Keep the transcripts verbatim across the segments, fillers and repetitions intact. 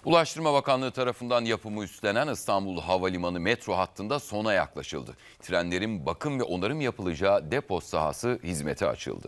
Ulaştırma Bakanlığı tarafından yapımı üstlenen İstanbul Havalimanı metro hattında sona yaklaşıldı. Trenlerin bakım ve onarım yapılacağı depo sahası hizmete açıldı.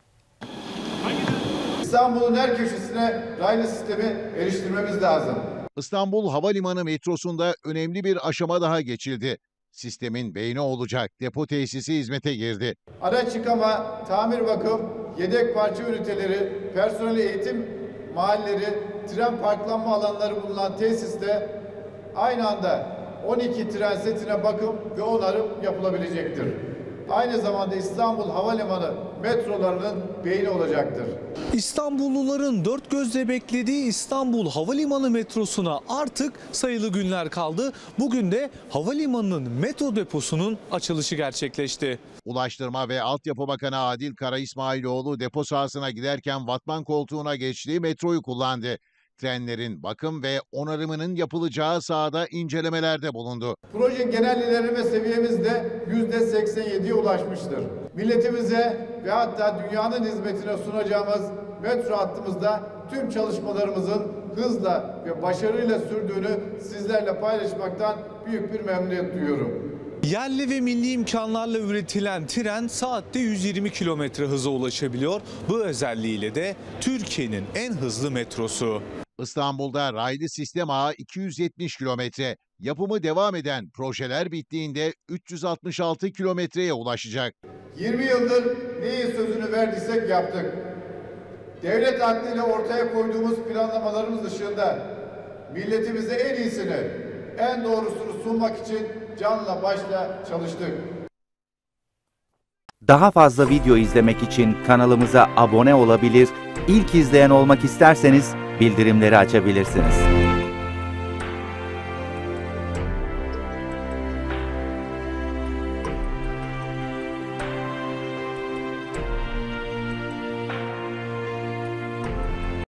İstanbul'un her köşesine raylı sistemi eriştirmemiz lazım. İstanbul Havalimanı metrosunda önemli bir aşama daha geçildi. Sistemin beyni olacak depo tesisi hizmete girdi. Araç yıkama, tamir bakım, yedek parça üniteleri, personel eğitim mahalleleri, tren parklanma alanları bulunan tesiste aynı anda on iki tren setine bakım ve onarım yapılabilecektir. Aynı zamanda İstanbul Havalimanı metrolarının beyni olacaktır. İstanbulluların dört gözle beklediği İstanbul Havalimanı metrosuna artık sayılı günler kaldı. Bugün de havalimanının metro deposunun açılışı gerçekleşti. Ulaştırma ve Altyapı Bakanı Adil Kara İsmailoğlu depo sahasına giderken vatman koltuğuna geçtiği metroyu kullandı. Trenlerin bakım ve onarımının yapılacağı sahada incelemelerde bulundu. Proje genel ilerleme seviyemiz de yüzde seksen yediye ulaşmıştır. Milletimize ve hatta dünyanın hizmetine sunacağımız metro hattımızda tüm çalışmalarımızın hızla ve başarıyla sürdüğünü sizlerle paylaşmaktan büyük bir memnuniyet duyuyorum. Yerli ve milli imkanlarla üretilen tren saatte yüz yirmi kilometre hıza ulaşabiliyor. Bu özelliğiyle de Türkiye'nin en hızlı metrosu. İstanbul'da raylı sistem ağı iki yüz yetmiş kilometre. Yapımı devam eden projeler bittiğinde üç yüz altmış altı kilometreye ulaşacak. yirmi yıldır neyi sözünü verdiysek yaptık. Devlet aklıyla ortaya koyduğumuz planlamalarımız dışında milletimize en iyisini, en doğrusunu sunmak için canla başla çalıştık. Daha fazla video izlemek için kanalımıza abone olabilir, ilk izleyen olmak isterseniz bildirimleri açabilirsiniz.